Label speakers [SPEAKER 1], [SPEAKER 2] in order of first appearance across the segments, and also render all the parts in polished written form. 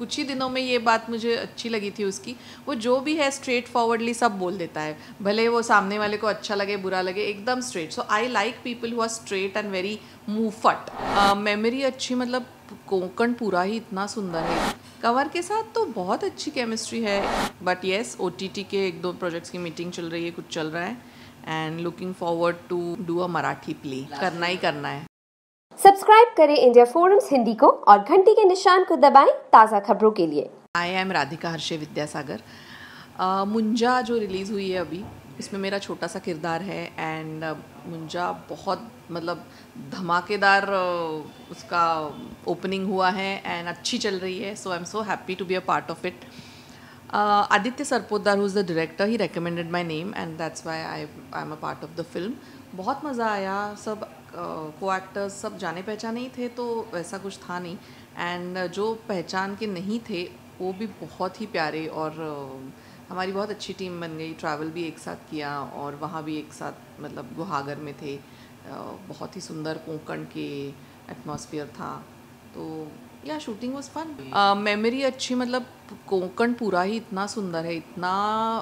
[SPEAKER 1] कुछ ही दिनों में ये बात मुझे अच्छी लगी थी उसकी। वो जो भी है स्ट्रेट फॉरवर्डली सब बोल देता है, भले वो सामने वाले को अच्छा लगे बुरा लगे, एकदम straight. So I like people who are straight and very move fat. Memory अच्छी, मतलब कोंकण पूरा ही इतना सुंदर है। कंवर के साथ तो बहुत अच्छी केमिस्ट्री है, बट येस OTT के 1-2 प्रोजेक्ट्स की मीटिंग चल रही है, कुछ चल रहा है, and looking forward to do a Marathi play. करना ही करना है।
[SPEAKER 2] सब्सक्राइब करें इंडिया फोरम्स हिंदी को और घंटी के निशान को दबाएं ताज़ा खबरों के लिए।
[SPEAKER 1] I am Radhika Harshe Vidyasagar. मुंजा जो रिलीज़ हुई है अभी, इसमें मेरा छोटा सा किरदार है, एंड मुंजा बहुत मतलब धमाकेदार उसका ओपनिंग हुआ है एंड अच्छी चल रही है। So I am so happy to be a part of it. Aditya Sarpotdar who is the director, he recommended my name and that's why I am a part of the film. बहुत मज़ा आया। सब को एक्टर्स सब जाने पहचाने ही थे, तो वैसा कुछ था नहीं, एंड जो पहचान के नहीं थे वो भी बहुत ही प्यारे, और हमारी बहुत अच्छी टीम बन गई। ट्रैवल भी एक साथ किया और वहाँ भी एक साथ, मतलब गुहागर में थे। बहुत ही सुंदर कोंकण के एटमॉस्फेयर था, तो या शूटिंग वाज फन। मेमोरी अच्छी, मतलब कोंकण पूरा ही इतना सुंदर है, इतना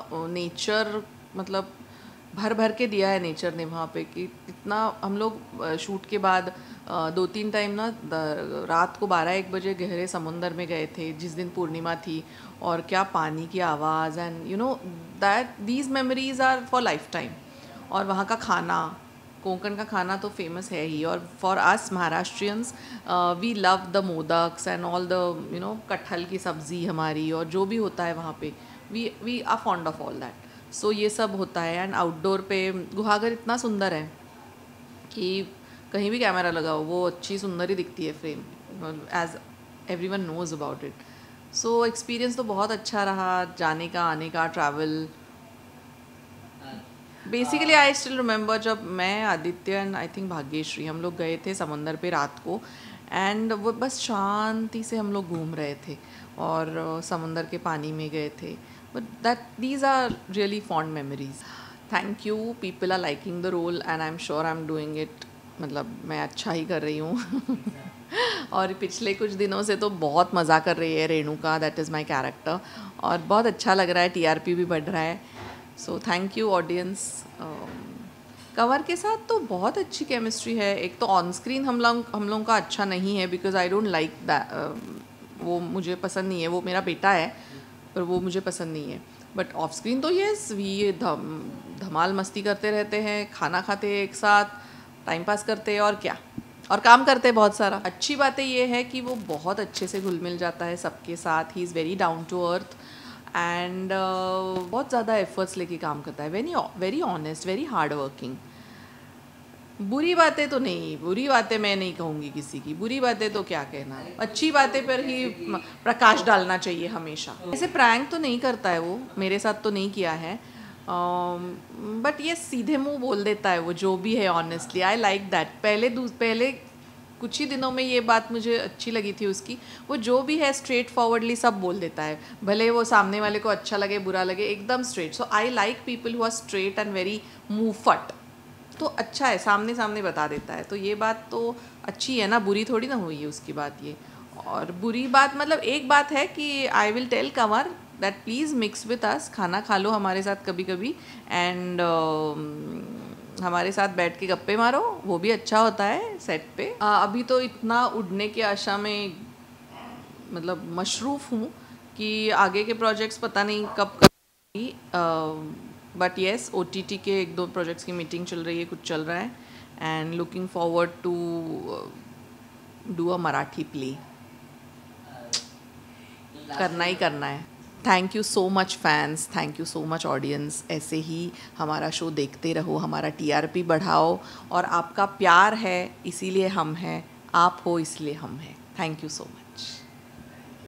[SPEAKER 1] नेचर, मतलब भर भर के दिया है नेचर ने वहाँ पे, कि इतना हम लोग शूट के बाद 2-3 टाइम ना रात को 12-1 बजे गहरे समुंदर में गए थे, जिस दिन पूर्णिमा थी, और क्या पानी की आवाज़, and you know that these memories are for lifetime. और वहाँ का खाना, कोंकण का खाना तो फेमस है ही, और for us Maharashtrians we love the modaks and all the कटहल की सब्ज़ी हमारी, और जो भी होता है वहाँ पे, we are fond of all that. So ये सब होता है। एंड आउटडोर पे गुहागर इतना सुंदर है कि कहीं भी कैमरा लगाओ वो अच्छी सुंदर ही दिखती है frame, as everyone knows about it. So experience तो बहुत अच्छा रहा, जाने का आने का travel. Basically I still remember जब मैं, Aditya and I think Bhagyashree, हम लोग गए थे समंदर पे रात को, एंड वो बस शांति से हम लोग घूम रहे थे और समंदर के पानी में गए थे। But these are really fond memories. Thank you, people are liking the role and I'm sure I'm doing it, मतलब मैं अच्छा ही कर रही हूँ। और पिछले कुछ दिनों से तो बहुत मज़ा कर रही है Renuka, that is my character, और बहुत अच्छा लग रहा है, TRP भी बढ़ रहा है। So thank you audience. Kanwar के साथ तो बहुत अच्छी केमिस्ट्री है। एक तो ऑन स्क्रीन हम लोगों का अच्छा नहीं है, because I don't like that, वो मुझे पसंद नहीं है, वो मेरा बेटा है पर वो मुझे पसंद नहीं है। बट ऑफ स्क्रीन तो येस, वी धमाल मस्ती करते रहते हैं, खाना खाते हैं एक साथ, टाइम पास करते हैं और क्या, और काम करते हैं बहुत सारा। अच्छी बातें ये है कि वो बहुत अच्छे से घुल मिल जाता है सबके साथ। He is very down to earth and बहुत ज़्यादा एफर्ट्स लेके काम करता है, very honest, very hard working. बुरी बातें तो नहीं, बुरी बातें मैं नहीं कहूँगी किसी की, बुरी बातें तो क्या कहना, अच्छी बातें पर ही प्रकाश डालना चाहिए हमेशा। ऐसे प्रैंक तो नहीं करता है वो, मेरे साथ तो नहीं किया है, बट ये सीधे मुंह बोल देता है वो जो भी है, ऑनेस्टली आई लाइक दैट। पहले कुछ ही दिनों में ये बात मुझे अच्छी लगी थी उसकी। वो जो भी है स्ट्रेट फॉरवर्डली सब बोल देता है, भले वो सामने वाले को अच्छा लगे बुरा लगे, एकदम straight. So I like people who are straight and very move फट। तो अच्छा है, सामने बता देता है, तो ये बात तो अच्छी है ना, बुरी थोड़ी ना हुई है उसकी बात ये। और बुरी बात मतलब एक बात है कि I will tell Kanwar that please mix with us, खाना खा लो हमारे साथ कभी कभी, एंड हमारे साथ बैठ के गप्पे मारो, वो भी अच्छा होता है सेट पे। अभी तो इतना उड़ने के आशा में मतलब मशरूफ़ हूँ कि आगे के प्रोजेक्ट्स पता नहीं कब करेंगी, बट येस OTT के 1-2 प्रोजेक्ट्स की मीटिंग चल रही है, कुछ चल रहा है, and looking forward to do a Marathi play. करना ही करना है। Thank you so much fans, thank you so much audience. ऐसे ही हमारा शो देखते रहो, हमारा TRP बढ़ाओ, और आपका प्यार है इसीलिए हम हैं, आप हो इसलिए हम हैं। Thank you so much.